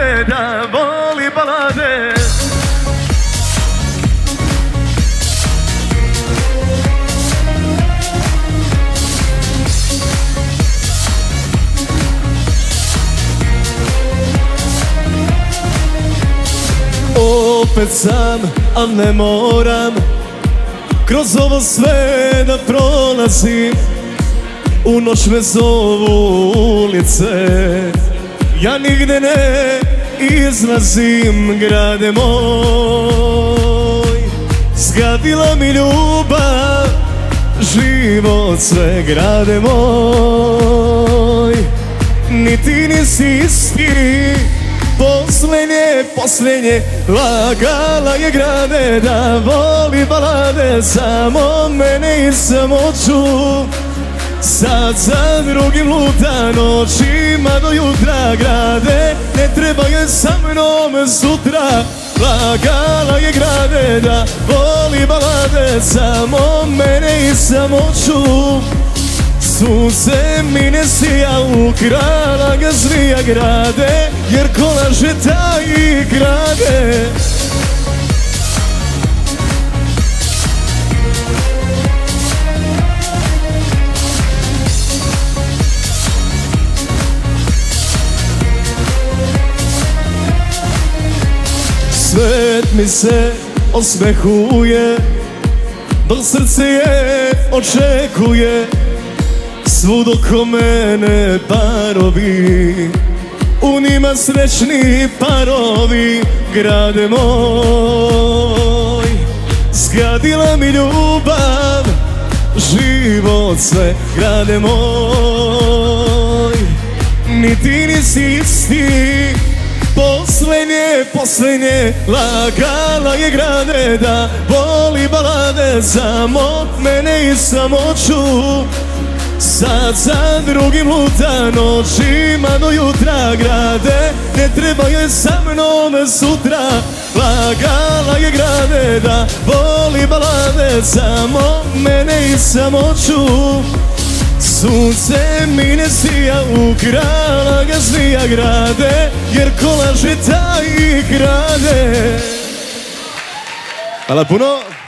grade, da voli balade. Opet sam, a ne moram kroz ovo sve da prolazim. U noć me zovu ulice, ja nigde ne izlazim. Grade moj, zgadila mi ljubav, život sve. Grade moj, ni ti nisi isti. Posljednje lagala je grade, da voli balade. Samo mene i samoću, sad za drugim luta, noćima do jutra. Grade, ne treba je sa mnom sutra. Lagala je grade, da voli balade. Samo mene i samoću, sunce mi ne sija, ukrala ga zmija. Grade, jer ko laže taj i krade. Svet mi se osmehuje, dok srce je očekuje. Svud oko mene parovi, u njima srećni parovi. Grade moj, zgadila mi ljubav, život sve. Grade moj, ni ti nisi isti. Posljednje lagala je grade, da voli balade. Samo mene i samoću, sad za drugim luta, noćima do jutra. Grade, ne treba je sa mnom sutra. Lagala je grade, da voli balade. Samo mene i samoću, sunce mi ne sija, ukrala ga zmija. Grade, jer ko laže taj i krade. Hvala puno.